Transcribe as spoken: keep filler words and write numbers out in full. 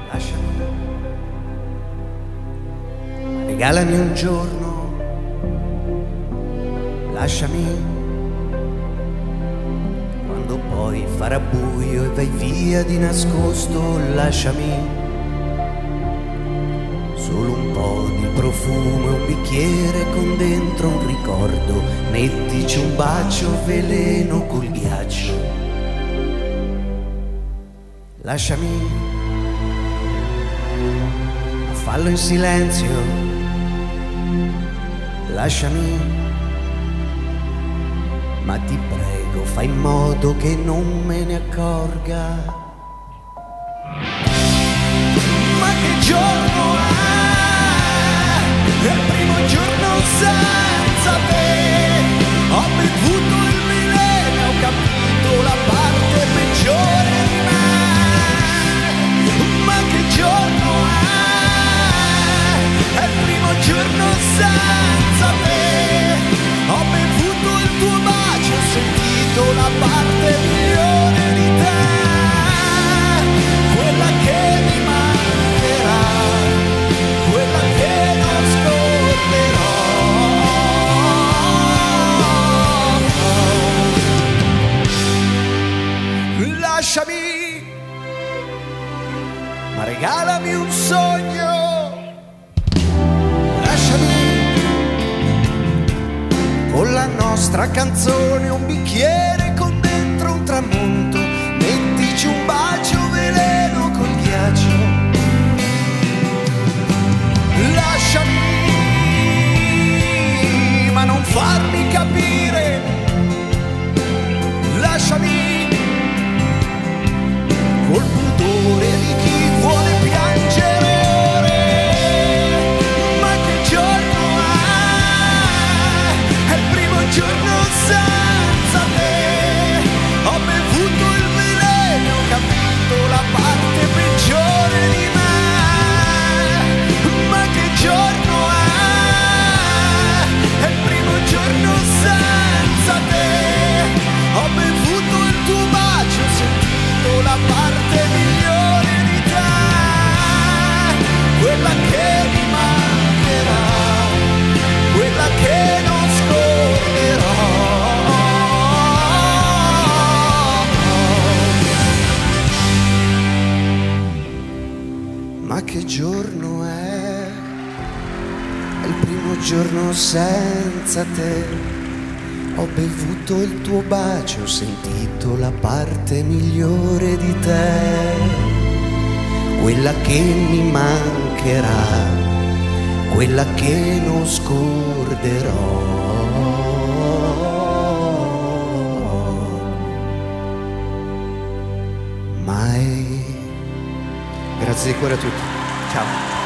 lasciami, regalami un giorno, lasciami, quando poi farà buio e vai via di nascosto, lasciami, solo un po' di profumo e un bicchiere con dentro un ricordo, mettici un bacio veleno col ghiaccio, lasciami, ma fallo in silenzio, lasciami, ma ti prego fai in modo che non me ne accorga. Ma che giorno è? È il primo giorno senza te. Ho bevuto il veleno, ho capito la parte peggiore di me. Ma che giorno è? È il primo giorno senza te. Ho bevuto il tuo bacio, ho sentito la parte migliore di te, quella che mi mancherà, quella che non scorderò. Lasciami, ma regalami un sogno, lasciami, con la nostra canzone un bicchiere con dentro un tramonto, mettici un bacio veleno col ghiaccio, lasciami, ma non farmi capire, lasciami, col pudore di chi vuole piangere ore. Ma che giorno è? È il primo giorno senza te. Ho bevuto il veleno, ho capito la parte peggiore di me. Ma che giorno è? È il primo giorno senza te. Ho bevuto il tuo bacio, ho sentito la parte migliore di te, quella che mi mancherà, quella che non scorderò. Ma che giorno è? È il primo giorno senza te. Ho bevuto il tuo bacio, ho sentito la parte migliore di te, quella che mi mancherà, quella che non scorderò. Mai. Grazie di cuore a tutti. Ciao.